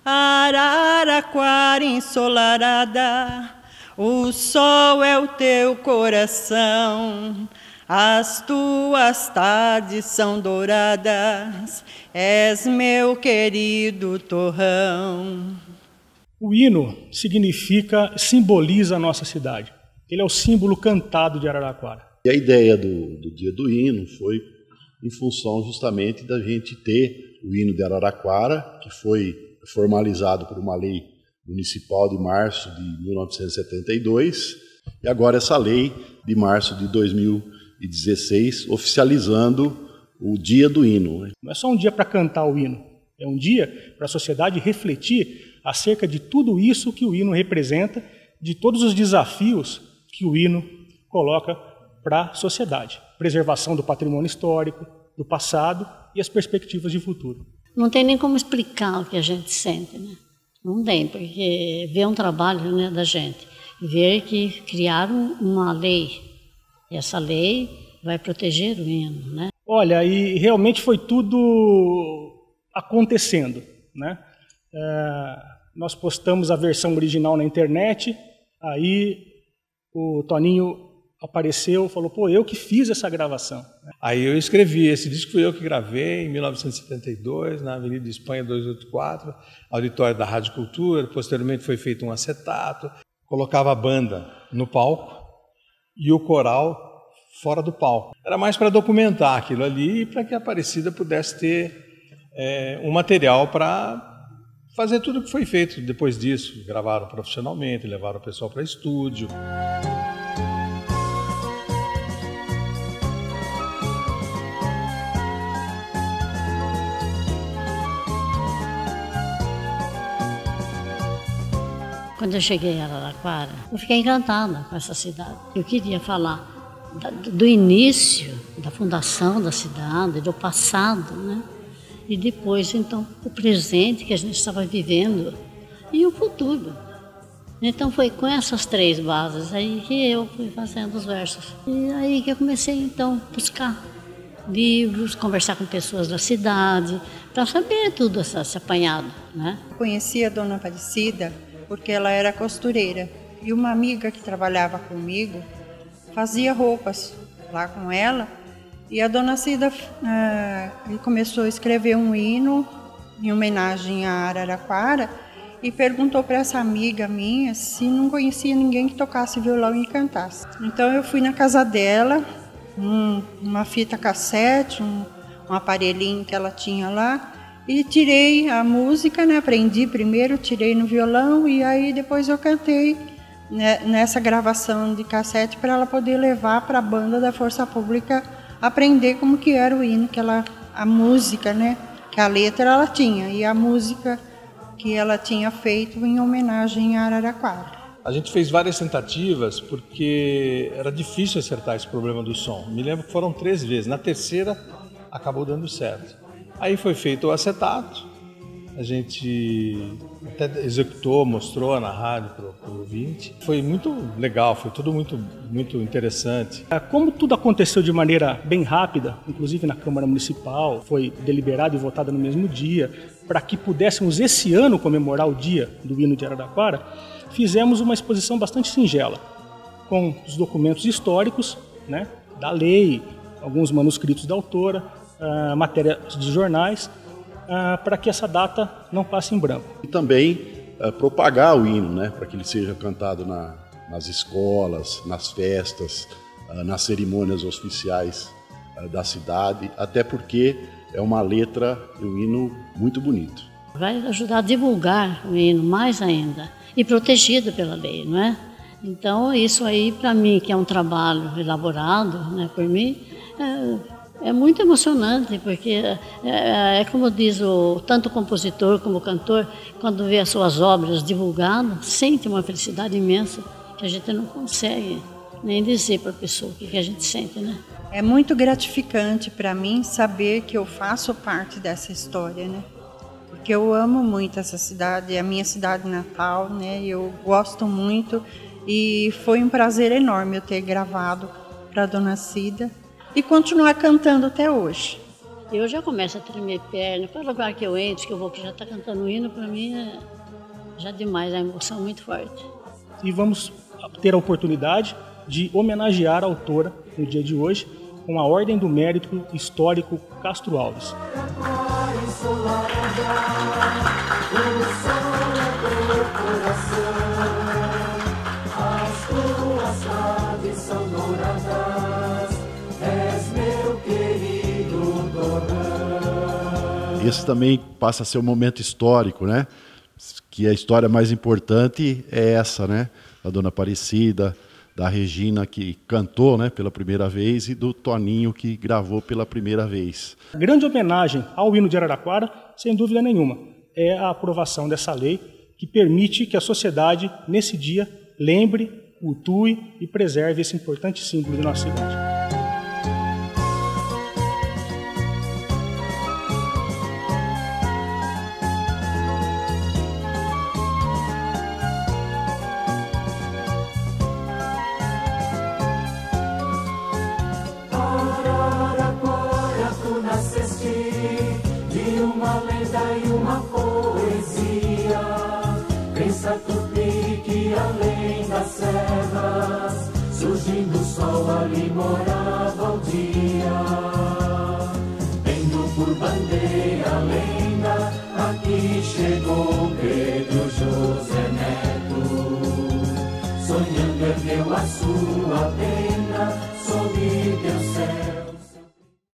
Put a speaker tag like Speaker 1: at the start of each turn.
Speaker 1: Araraquara ensolarada, o sol é o teu coração, as tuas tardes são douradas, és meu querido torrão.
Speaker 2: O hino simboliza a nossa cidade. Ele é o símbolo cantado de Araraquara.
Speaker 3: E a ideia do Dia do Hino foi em função justamente da gente ter o hino de Araraquara, que foi formalizado por uma lei municipal de março de 1972, e agora essa lei de março de 2016, oficializando o Dia do Hino.
Speaker 2: Não é só um dia para cantar o hino, é um dia para a sociedade refletir acerca de tudo isso que o hino representa, de todos os desafios que o hino coloca para a sociedade. Preservação do patrimônio histórico, do passado e as perspectivas de futuro.
Speaker 4: Não tem nem como explicar o que a gente sente, né? Não tem, porque ver um trabalho, né, da gente, ver que criaram uma lei, e essa lei vai proteger o hino, né?
Speaker 2: Olha, e realmente foi tudo acontecendo, né? Nós postamos a versão original na internet, aí o Toninho apareceu e falou, pô, eu que fiz essa gravação.
Speaker 5: Aí eu escrevi, esse disco fui eu que gravei em 1972, na Avenida Espanha 284, auditório da Rádio Cultura, posteriormente foi feito um acetato, colocava a banda no palco e o coral fora do palco. Era mais para documentar aquilo ali e para que a Aparecida pudesse ter um material para fazer tudo o que foi feito depois disso. Gravaram profissionalmente, levaram o pessoal para estúdio.
Speaker 4: Quando eu cheguei em Araraquara, eu fiquei encantada com essa cidade. Eu queria falar do início, da fundação da cidade, do passado, né? E depois, então, o presente que a gente estava vivendo e o futuro. Então foi com essas três bases aí que eu fui fazendo os versos. E aí que eu comecei, então, a buscar livros, conversar com pessoas da cidade, para saber tudo esse apanhado, né?
Speaker 1: Eu conheci a Dona Aparecida porque ela era costureira. E uma amiga que trabalhava comigo fazia roupas lá com ela. E a Dona Cida começou a escrever um hino em homenagem a Araraquara e perguntou para essa amiga minha se não conhecia ninguém que tocasse violão e cantasse. Então eu fui na casa dela, uma fita cassete, um aparelhinho que ela tinha lá, e tirei a música, né? Aprendi primeiro, tirei no violão e aí depois eu cantei, né, nessa gravação de cassete para ela poder levar para a banda da Força Pública aprender como que era o hino, a música, né? Que a letra ela tinha e a música que ela tinha feito em homenagem a Araraquara.
Speaker 5: A gente fez várias tentativas porque era difícil acertar esse problema do som. Me lembro que foram 3 vezes. Na terceira acabou dando certo. Aí foi feito o acetato, a gente até executou, mostrou na rádio para o ouvinte. Foi muito legal, foi tudo muito, muito interessante.
Speaker 2: Como tudo aconteceu de maneira bem rápida, inclusive na Câmara Municipal, foi deliberado e votado no mesmo dia, para que pudéssemos esse ano comemorar o dia do hino de Araraquara, fizemos uma exposição bastante singela, com os documentos históricos, né, da lei, alguns manuscritos da autora, matéria de jornais, para que essa data não passe em branco.
Speaker 3: E também propagar o hino, né, para que ele seja cantado nas escolas, nas festas, nas cerimônias oficiais da cidade, até porque é uma letra e um hino muito bonito.
Speaker 4: Vai ajudar a divulgar o hino mais ainda e protegido pela lei, não é? Então isso aí para mim, que é um trabalho elaborado, né, por mim, é muito emocionante, porque é como diz tanto o compositor como o cantor, quando vê as suas obras divulgadas, sente uma felicidade imensa que a gente não consegue nem dizer para a pessoa o que a gente sente, né?
Speaker 1: É muito gratificante para mim saber que eu faço parte dessa história, né? Porque eu amo muito essa cidade, é a minha cidade natal, né? Eu gosto muito e foi um prazer enorme eu ter gravado para a Dona Cida e continuar cantando até hoje.
Speaker 4: Eu já começo a tremer perna, qual lugar que eu entro, que eu vou, que já está cantando o hino, para mim é já demais, a emoção muito forte.
Speaker 2: E vamos ter a oportunidade de homenagear a autora no dia de hoje com a Ordem do Mérito Histórico Castro Alves.
Speaker 3: Esse também passa a ser um momento histórico, né? Que a história mais importante é essa, né? Da Dona Aparecida, da Regina, que cantou, né, pela primeira vez, e do Toninho, que gravou pela primeira vez.
Speaker 2: A grande homenagem ao hino de Araraquara, sem dúvida nenhuma, é a aprovação dessa lei que permite que a sociedade, nesse dia, lembre, cultue e preserve esse importante símbolo de nossa cidade.
Speaker 6: E uma poesia, pensa Tupi que além das serras, surgindo o sol ali morava o dia. Tendo por bandeira a lenda, aqui chegou Pedro José Neto, sonhando ergueu a sua pena.